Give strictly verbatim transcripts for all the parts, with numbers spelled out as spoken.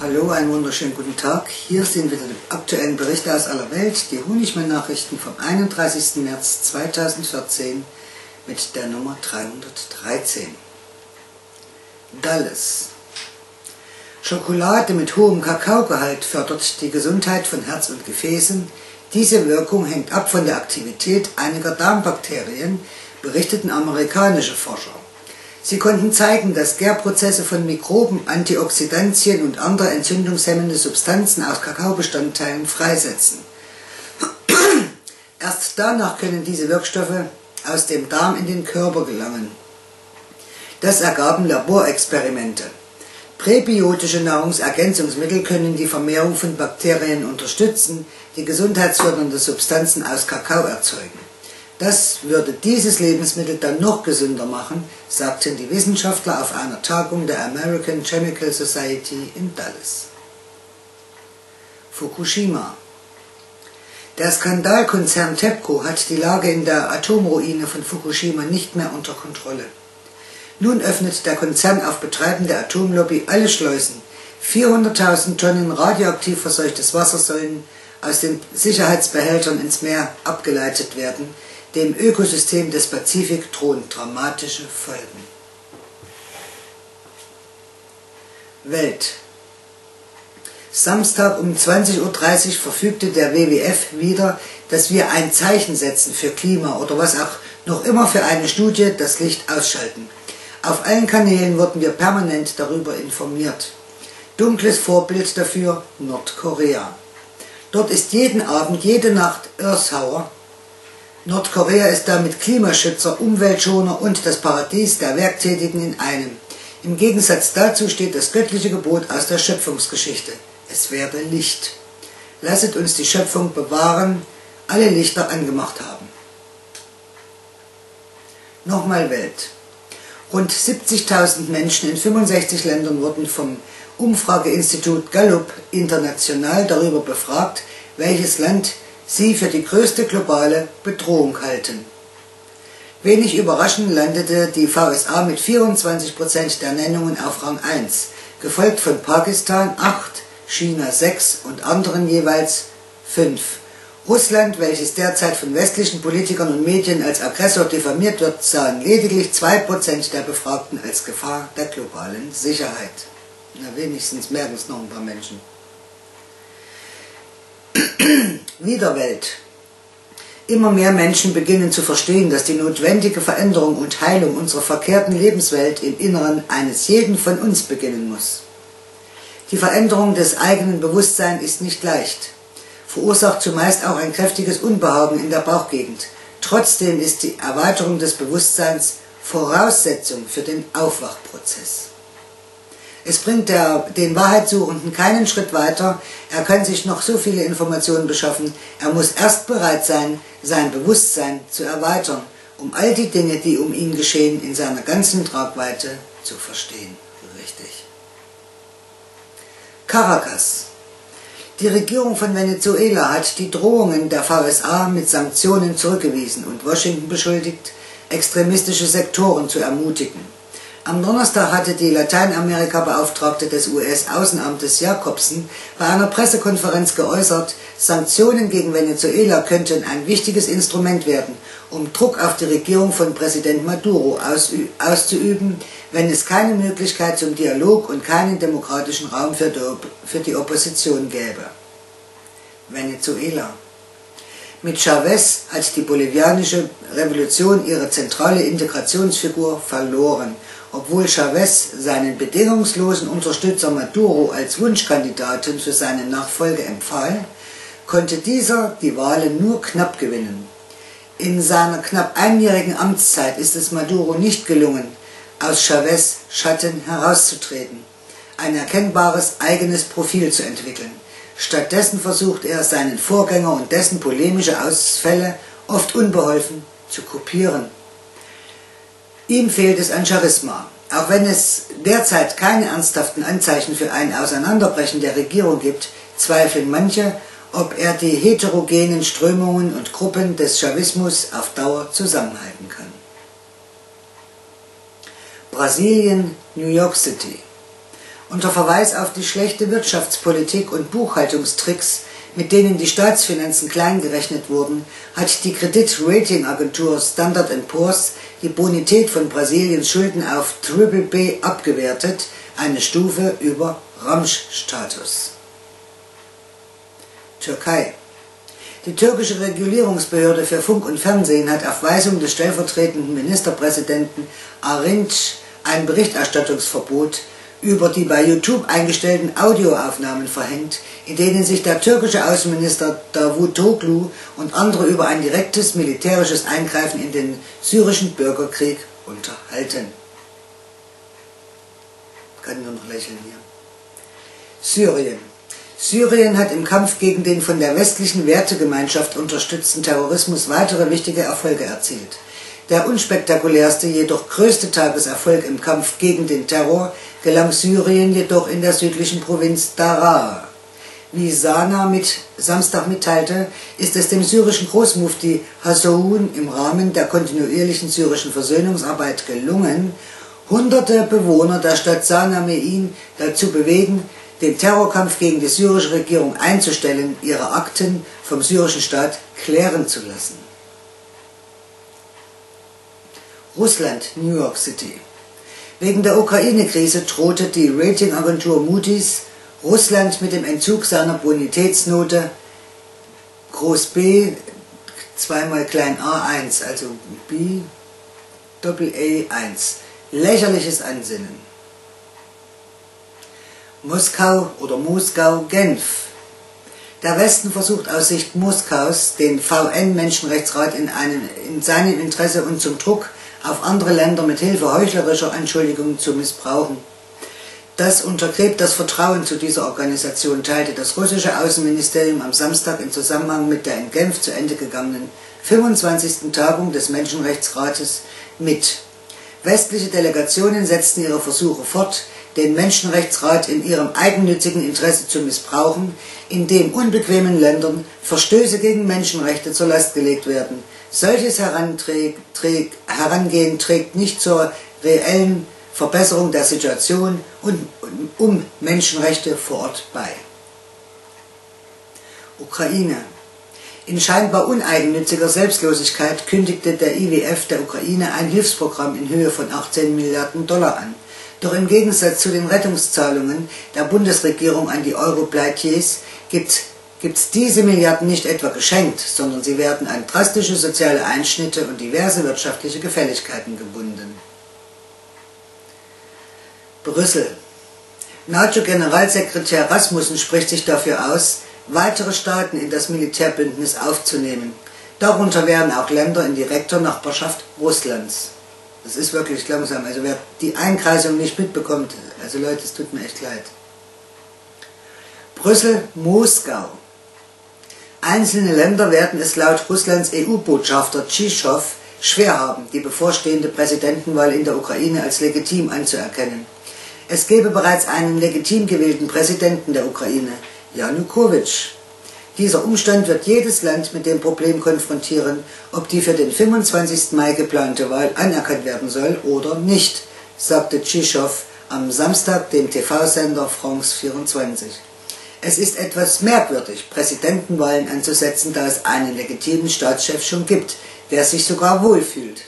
Hallo, einen wunderschönen guten Tag. Hier sind wieder die aktuellen Berichte aus aller Welt, die Honigmann-Nachrichten vom einunddreißigsten März zweitausendvierzehn mit der Nummer dreihundertdreizehn. Dallas. Schokolade mit hohem Kakaogehalt fördert die Gesundheit von Herz und Gefäßen. Diese Wirkung hängt ab von der Aktivität einiger Darmbakterien, berichteten amerikanische Forscher. Sie konnten zeigen, dass Gärprozesse von Mikroben, Antioxidantien und andere entzündungshemmende Substanzen aus Kakaobestandteilen freisetzen. Erst danach können diese Wirkstoffe aus dem Darm in den Körper gelangen. Das ergaben Laborexperimente. Präbiotische Nahrungsergänzungsmittel können die Vermehrung von Bakterien unterstützen, die gesundheitsfördernde Substanzen aus Kakao erzeugen. Das würde dieses Lebensmittel dann noch gesünder machen, sagten die Wissenschaftler auf einer Tagung der American Chemical Society in Dallas. Fukushima. Der Skandalkonzern TEPCO hat die Lage in der Atomruine von Fukushima nicht mehr unter Kontrolle. Nun öffnet der Konzern auf Betreiben der Atomlobby alle Schleusen. vierhunderttausend Tonnen radioaktiv verseuchtes Wasser sollen aus den Sicherheitsbehältern ins Meer abgeleitet werden. Dem Ökosystem des Pazifik drohen dramatische Folgen. Welt. Samstag um zwanzig Uhr dreißig verfügte der W W F wieder, dass wir ein Zeichen setzen für Klima oder was auch noch immer für eine Studie das Licht ausschalten. Auf allen Kanälen wurden wir permanent darüber informiert. Dunkles Vorbild dafür Nordkorea. Dort ist jeden Abend, jede Nacht Earth Hour. Nordkorea ist damit Klimaschützer, Umweltschoner und das Paradies der Werktätigen in einem. Im Gegensatz dazu steht das göttliche Gebot aus der Schöpfungsgeschichte. Es werde Licht. Lasset uns die Schöpfung bewahren, alle Lichter angemacht haben. Nochmal Welt. Rund siebzigtausend Menschen in fünfundsechzig Ländern wurden vom Umfrageinstitut Gallup international darüber befragt, welches Land sie für die größte globale Bedrohung halten. Wenig überraschend landete die V S A mit vierundzwanzig Prozent der Nennungen auf Rang eins, gefolgt von Pakistan acht, China sechs und anderen jeweils fünf. Russland, welches derzeit von westlichen Politikern und Medien als Aggressor diffamiert wird, sahen lediglich zwei Prozent der Befragten als Gefahr der globalen Sicherheit. Na, wenigstens merken es noch ein paar Menschen. Widerwelt. Immer mehr Menschen beginnen zu verstehen, dass die notwendige Veränderung und Heilung unserer verkehrten Lebenswelt im Inneren eines jeden von uns beginnen muss. Die Veränderung des eigenen Bewusstseins ist nicht leicht, verursacht zumeist auch ein kräftiges Unbehagen in der Bauchgegend. Trotzdem ist die Erweiterung des Bewusstseins Voraussetzung für den Aufwachprozess. Es bringt der, den Wahrheitssuchenden keinen Schritt weiter, er kann sich noch so viele Informationen beschaffen, er muss erst bereit sein, sein Bewusstsein zu erweitern, um all die Dinge, die um ihn geschehen, in seiner ganzen Tragweite zu verstehen. Richtig. Caracas. Die Regierung von Venezuela hat die Drohungen der V S A mit Sanktionen zurückgewiesen und Washington beschuldigt, extremistische Sektoren zu ermutigen. Am Donnerstag hatte die Lateinamerika-Beauftragte des U S-Außenamtes Jacobsen bei einer Pressekonferenz geäußert, Sanktionen gegen Venezuela könnten ein wichtiges Instrument werden, um Druck auf die Regierung von Präsident Maduro auszuüben, wenn es keine Möglichkeit zum Dialog und keinen demokratischen Raum für die, für die Opposition gäbe. Venezuela. Mit Chavez hat die bolivianische Revolution ihre zentrale Integrationsfigur verloren. Obwohl Chavez seinen bedingungslosen Unterstützer Maduro als Wunschkandidaten für seine Nachfolge empfahl, konnte dieser die Wahlen nur knapp gewinnen. In seiner knapp einjährigen Amtszeit ist es Maduro nicht gelungen, aus Chavez' Schatten herauszutreten, ein erkennbares eigenes Profil zu entwickeln. Stattdessen versucht er, seinen Vorgänger und dessen polemische Ausfälle, oft unbeholfen, zu kopieren. Ihm fehlt es an Charisma. Auch wenn es derzeit keine ernsthaften Anzeichen für ein Auseinanderbrechen der Regierung gibt, zweifeln manche, ob er die heterogenen Strömungen und Gruppen des Chavismus auf Dauer zusammenhalten kann. Brasilien, New York City. Unter Verweis auf die schlechte Wirtschaftspolitik und Buchhaltungstricks, mit denen die Staatsfinanzen kleingerechnet wurden, hat die Kreditratingagentur Standard and Poor's die Bonität von Brasiliens Schulden auf Triple B abgewertet, eine Stufe über Ramsch-Status. Türkei. Die türkische Regulierungsbehörde für Funk und Fernsehen hat auf Weisung des stellvertretenden Ministerpräsidenten Arinç ein Berichterstattungsverbot über die bei YouTube eingestellten Audioaufnahmen verhängt, in denen sich der türkische Außenminister Davutoglu und andere über ein direktes militärisches Eingreifen in den syrischen Bürgerkrieg unterhalten. Ich kann nur noch lächeln hier. Syrien. Syrien hat im Kampf gegen den von der westlichen Wertegemeinschaft unterstützten Terrorismus weitere wichtige Erfolge erzielt. Der unspektakulärste, jedoch größte Tageserfolg im Kampf gegen den Terror gelang Syrien jedoch in der südlichen Provinz Daraa. Wie Sana mit Samstag mitteilte, ist es dem syrischen Großmufti Hassoun im Rahmen der kontinuierlichen syrischen Versöhnungsarbeit gelungen, hunderte Bewohner der Stadt Sana Me'in dazu bewegen, den Terrorkampf gegen die syrische Regierung einzustellen, ihre Akten vom syrischen Staat klären zu lassen. Russland, New York City. Wegen der Ukraine-Krise drohte die Ratingagentur Moody's Russland mit dem Entzug seiner Bonitätsnote Groß B, zweimal klein a eins, also B, Doppel A eins. Lächerliches Ansinnen. Moskau oder Moskau, Genf. Der Westen versucht aus Sicht Moskaus, den V N-Menschenrechtsrat in, einem, in seinem Interesse und zum Druck auf andere Länder mit Hilfe heuchlerischer Anschuldigungen zu missbrauchen. Das untergräbt das Vertrauen zu dieser Organisation, teilte das russische Außenministerium am Samstag im Zusammenhang mit der in Genf zu Ende gegangenen fünfundzwanzigsten Tagung des Menschenrechtsrates mit. Westliche Delegationen setzten ihre Versuche fort, den Menschenrechtsrat in ihrem eigennützigen Interesse zu missbrauchen, indem unbequemen Ländern Verstöße gegen Menschenrechte zur Last gelegt werden. Solches Herangehen trägt nicht zur reellen Verbesserung der Situation und um Menschenrechte vor Ort bei. Ukraine. In scheinbar uneigennütziger Selbstlosigkeit kündigte der I W F der Ukraine ein Hilfsprogramm in Höhe von achtzehn Milliarden Dollar an. Doch im Gegensatz zu den Rettungszahlungen der Bundesregierung an die Europleitiers gibt es diese Milliarden nicht etwa geschenkt, sondern sie werden an drastische soziale Einschnitte und diverse wirtschaftliche Gefälligkeiten gebunden. Brüssel. NATO-Generalsekretär Rasmussen spricht sich dafür aus, weitere Staaten in das Militärbündnis aufzunehmen. Darunter wären auch Länder in direkter Nachbarschaft Russlands. Das ist wirklich langsam, also wer die Einkreisung nicht mitbekommt, also Leute, es tut mir echt leid. Brüssel, Moskau. Einzelne Länder werden es laut Russlands E U-Botschafter Tschischow schwer haben, die bevorstehende Präsidentenwahl in der Ukraine als legitim anzuerkennen. Es gebe bereits einen legitim gewählten Präsidenten der Ukraine, Janukowitsch. Dieser Umstand wird jedes Land mit dem Problem konfrontieren, ob die für den fünfundzwanzigsten Mai geplante Wahl anerkannt werden soll oder nicht, sagte Tschischow am Samstag dem T V-Sender France vierundzwanzig. Es ist etwas merkwürdig, Präsidentenwahlen anzusetzen, da es einen legitimen Staatschef schon gibt, der sich sogar wohlfühlt.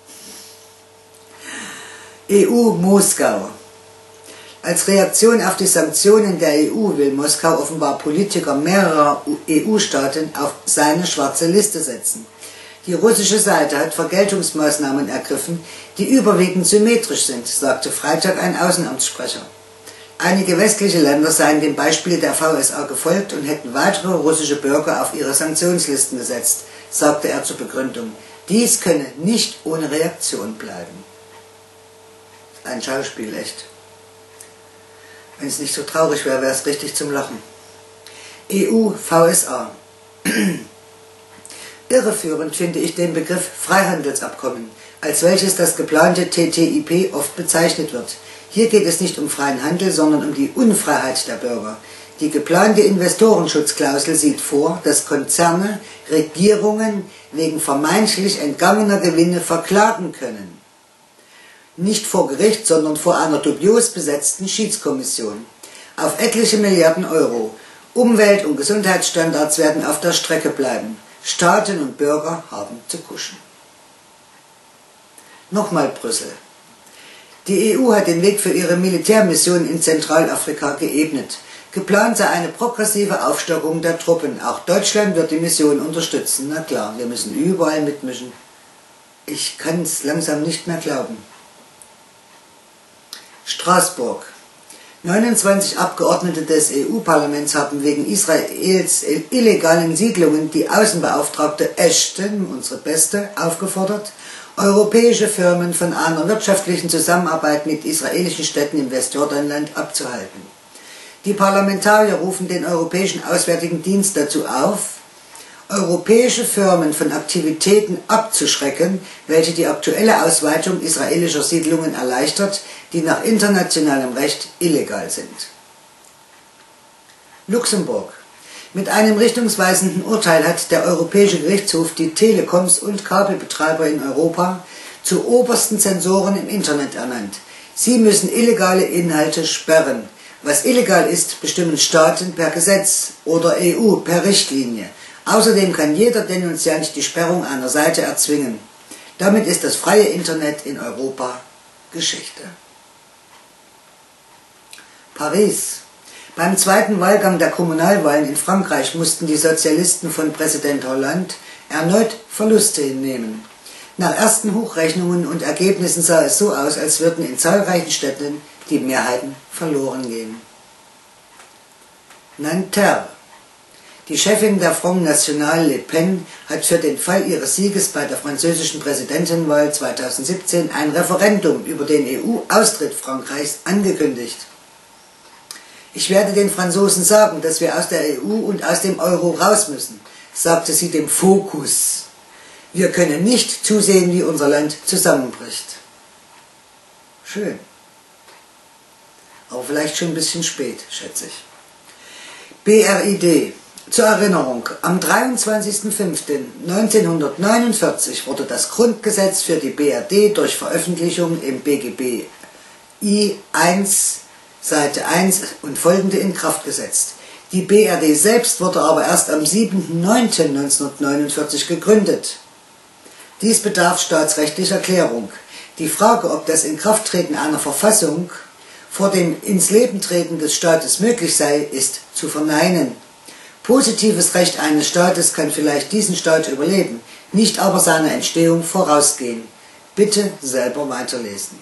E U Moskau. Als Reaktion auf die Sanktionen der E U will Moskau offenbar Politiker mehrerer E U-Staaten auf seine schwarze Liste setzen. Die russische Seite hat Vergeltungsmaßnahmen ergriffen, die überwiegend symmetrisch sind, sagte Freitag ein Außenamtssprecher. Einige westliche Länder seien dem Beispiel der V S A gefolgt und hätten weitere russische Bürger auf ihre Sanktionslisten gesetzt, sagte er zur Begründung. Dies könne nicht ohne Reaktion bleiben. Ein Schauspiel, echt. Wenn es nicht so traurig wäre, wäre es richtig zum Lachen. E U V S A. Irreführend finde ich den Begriff Freihandelsabkommen, als welches das geplante T T I P oft bezeichnet wird. Hier geht es nicht um freien Handel, sondern um die Unfreiheit der Bürger. Die geplante Investorenschutzklausel sieht vor, dass Konzerne Regierungen wegen vermeintlich entgangener Gewinne verklagen können. nicht vor Gericht, sondern vor einer dubios besetzten Schiedskommission. Auf etliche Milliarden Euro. Umwelt- und Gesundheitsstandards werden auf der Strecke bleiben. Staaten und Bürger haben zu kuschen. Nochmal Brüssel. Die E U hat den Weg für ihre Militärmission in Zentralafrika geebnet. Geplant sei eine progressive Aufstockung der Truppen. Auch Deutschland wird die Mission unterstützen. Na klar, wir müssen überall mitmischen. Ich kann es langsam nicht mehr glauben. Straßburg. neunundzwanzig Abgeordnete des E U-Parlaments haben wegen Israels illegalen Siedlungen die Außenbeauftragte Ashton, unsere Beste, aufgefordert, europäische Firmen von einer wirtschaftlichen Zusammenarbeit mit israelischen Städten im Westjordanland abzuhalten. Die Parlamentarier rufen den Europäischen Auswärtigen Dienst dazu auf, europäische Firmen von Aktivitäten abzuschrecken, welche die aktuelle Ausweitung israelischer Siedlungen erleichtert, die nach internationalem Recht illegal sind. Luxemburg. Mit einem richtungsweisenden Urteil hat der Europäische Gerichtshof die Telekoms und Kabelbetreiber in Europa zu obersten Zensoren im Internet ernannt. Sie müssen illegale Inhalte sperren. Was illegal ist, bestimmen Staaten per Gesetz oder E U per Richtlinie. Außerdem kann jeder Denunziant die Sperrung einer Seite erzwingen. Damit ist das freie Internet in Europa Geschichte. Paris. Beim zweiten Wahlgang der Kommunalwahlen in Frankreich mussten die Sozialisten von Präsident Hollande erneut Verluste hinnehmen. Nach ersten Hochrechnungen und Ergebnissen sah es so aus, als würden in zahlreichen Städten die Mehrheiten verloren gehen. Nanterre. Die Chefin der Front National Le Pen hat für den Fall ihres Sieges bei der französischen Präsidentenwahl zweitausendsiebzehn ein Referendum über den E U-Austritt Frankreichs angekündigt. Ich werde den Franzosen sagen, dass wir aus der E U und aus dem Euro raus müssen, sagte sie dem Focus. Wir können nicht zusehen, wie unser Land zusammenbricht. Schön. Aber vielleicht schon ein bisschen spät, schätze ich. B R I D. Zur Erinnerung, am dreiundzwanzigsten fünften neunzehnhundertneunundvierzig wurde das Grundgesetz für die B R D durch Veröffentlichung im B G B I eins, Seite eins und folgende in Kraft gesetzt. Die B R D selbst wurde aber erst am siebten neunten neunzehnhundertneunundvierzig gegründet. Dies bedarf staatsrechtlicher Klärung. Die Frage, ob das Inkrafttreten einer Verfassung vor dem Ins-Leben-Treten des Staates möglich sei, ist zu verneinen. Positives Recht eines Staates kann vielleicht diesen Staat überleben, nicht aber seiner Entstehung vorausgehen. Bitte selber weiterlesen.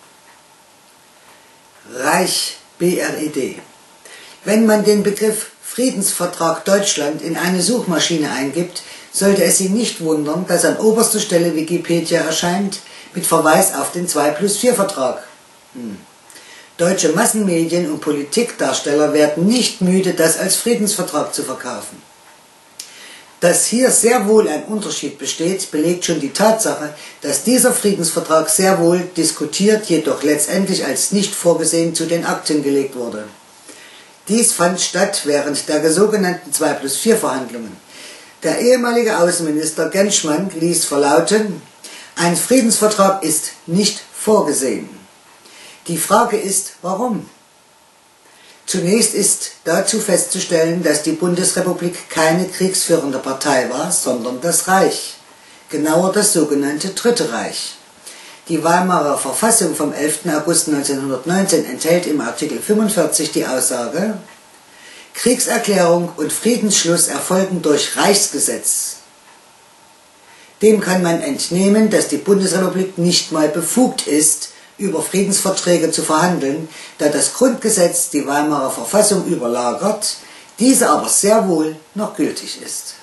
Reich B R I D. Wenn man den Begriff Friedensvertrag Deutschland in eine Suchmaschine eingibt, sollte es Sie nicht wundern, dass an oberster Stelle Wikipedia erscheint mit Verweis auf den zwei plus vier Vertrag. Hm. Deutsche Massenmedien und Politikdarsteller werden nicht müde, das als Friedensvertrag zu verkaufen. Dass hier sehr wohl ein Unterschied besteht, belegt schon die Tatsache, dass dieser Friedensvertrag sehr wohl diskutiert, jedoch letztendlich als nicht vorgesehen zu den Akten gelegt wurde. Dies fand statt während der sogenannten zwei plus vier Verhandlungen. Der ehemalige Außenminister Genschmann ließ verlauten, ein Friedensvertrag ist nicht vorgesehen. Die Frage ist, warum? Zunächst ist dazu festzustellen, dass die Bundesrepublik keine kriegsführende Partei war, sondern das Reich, genauer das sogenannte Dritte Reich. Die Weimarer Verfassung vom elften August neunzehnhundertneunzehn enthält im Artikel fünfundvierzig die Aussage, Kriegserklärung und Friedensschluss erfolgen durch Reichsgesetz. Dem kann man entnehmen, dass die Bundesrepublik nicht mal befugt ist, über Friedensverträge zu verhandeln, da das Grundgesetz die Weimarer Verfassung überlagert, diese aber sehr wohl noch gültig ist.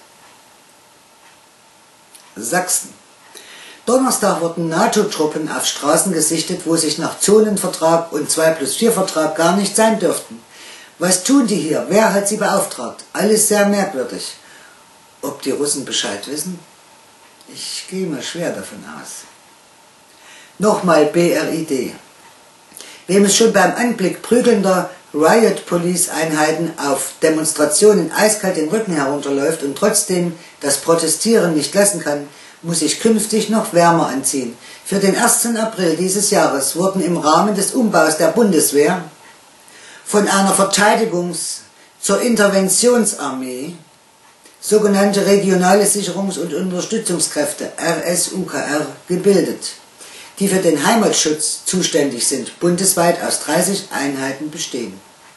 Sachsen. Donnerstag wurden NATO-Truppen auf Straßen gesichtet, wo sich nach Zonenvertrag und zwei plus vier Vertrag gar nicht sein dürften. Was tun die hier? Wer hat sie beauftragt? Alles sehr merkwürdig. Ob die Russen Bescheid wissen? Ich gehe mal schwer davon aus. Nochmal B R I D. Wem es schon beim Anblick prügelnder Riot-Police-Einheiten auf Demonstrationen eiskalt den Rücken herunterläuft und trotzdem das Protestieren nicht lassen kann, muss sich künftig noch wärmer anziehen. Für den ersten April dieses Jahres wurden im Rahmen des Umbaus der Bundeswehr von einer Verteidigungs- zur Interventionsarmee sogenannte Regionale Sicherungs- und Unterstützungskräfte R S U K R gebildet, die für den Heimatschutz zuständig sind, bundesweit aus dreißig Einheiten bestehen.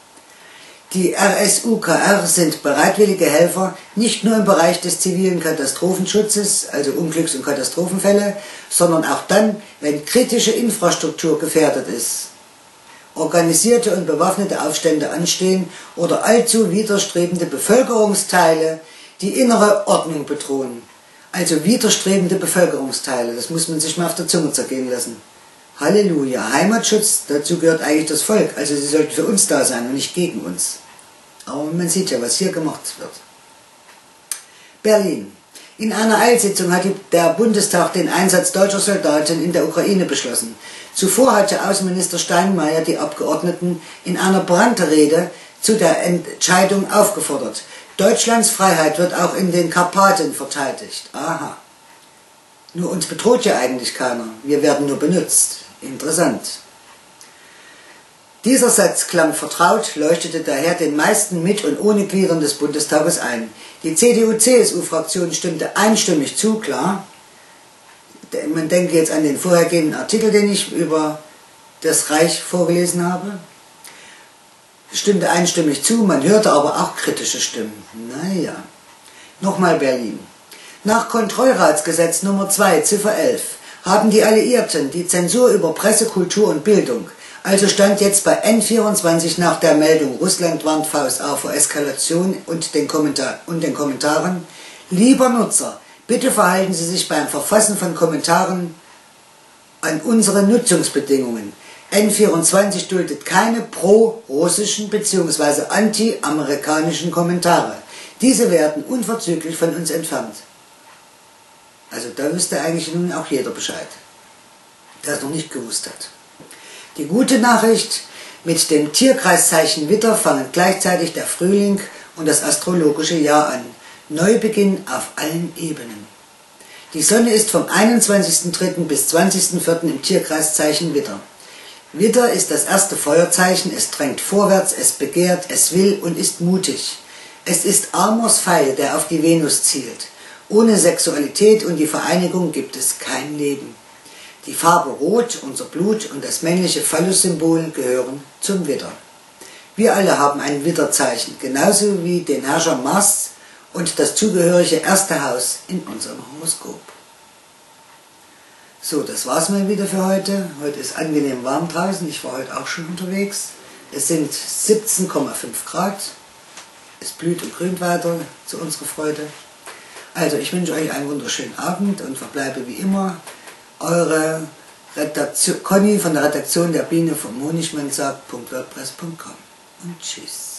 Die R S U K R sind bereitwillige Helfer nicht nur im Bereich des zivilen Katastrophenschutzes, also Unglücks- und Katastrophenfälle, sondern auch dann, wenn kritische Infrastruktur gefährdet ist, organisierte und bewaffnete Aufstände anstehen oder allzu widerstrebende Bevölkerungsteile die innere Ordnung bedrohen. Also widerstrebende Bevölkerungsteile, das muss man sich mal auf der Zunge zergehen lassen. Halleluja, Heimatschutz, dazu gehört eigentlich das Volk, also sie sollten für uns da sein und nicht gegen uns. Aber man sieht ja, was hier gemacht wird. Berlin. In einer Eilsitzung hat der Bundestag den Einsatz deutscher Soldaten in der Ukraine beschlossen. Zuvor hatte Außenminister Steinmeier die Abgeordneten in einer Brandrede zu der Entscheidung aufgefordert. Deutschlands Freiheit wird auch in den Karpaten verteidigt. Aha. Nur uns bedroht ja eigentlich keiner. Wir werden nur benutzt. Interessant. Dieser Satz klang vertraut, leuchtete daher den meisten mit und ohne Gliedern des Bundestages ein. Die C D U C S U-Fraktion stimmte einstimmig zu, klar. Man denke jetzt an den vorhergehenden Artikel, den ich über das Reich vorgelesen habe. Stimmte einstimmig zu, man hörte aber auch kritische Stimmen. Naja. Nochmal Berlin. Nach Kontrollratsgesetz Nummer zwei, Ziffer elf, haben die Alliierten die Zensur über Presse, Kultur und Bildung, also stand jetzt bei N vierundzwanzig nach der Meldung Russland warnt V S A vor Eskalation und den, Kommentar und den Kommentaren, lieber Nutzer, bitte verhalten Sie sich beim Verfassen von Kommentaren an unsere Nutzungsbedingungen. N vierundzwanzig duldet keine pro-russischen bzw. anti-amerikanischen Kommentare. Diese werden unverzüglich von uns entfernt. Also da wüsste eigentlich nun auch jeder Bescheid, der es noch nicht gewusst hat. Die gute Nachricht, mit dem Tierkreiszeichen Widder fangen gleichzeitig der Frühling und das astrologische Jahr an. Neubeginn auf allen Ebenen. Die Sonne ist vom einundzwanzigsten dritten bis zwanzigsten vierten im Tierkreiszeichen Widder. Widder ist das erste Feuerzeichen, es drängt vorwärts, es begehrt, es will und ist mutig. Es ist Amors Pfeil, der auf die Venus zielt. Ohne Sexualität und die Vereinigung gibt es kein Leben. Die Farbe Rot, unser Blut und das männliche Phallus-Symbol gehören zum Widder. Wir alle haben ein Widderzeichen, genauso wie den Herrscher Mars und das zugehörige erste Haus in unserem Horoskop. So, das war's mal wieder für heute. Heute ist angenehm warm draußen, ich war heute auch schon unterwegs. Es sind siebzehn Komma fünf Grad. Es blüht und grünt weiter, zu unserer Freude. Also, ich wünsche euch einen wunderschönen Abend und verbleibe wie immer eure Redaktion, Conny von der Redaktion der Biene vom Honigmann sagt, .wordpress punkt com und tschüss.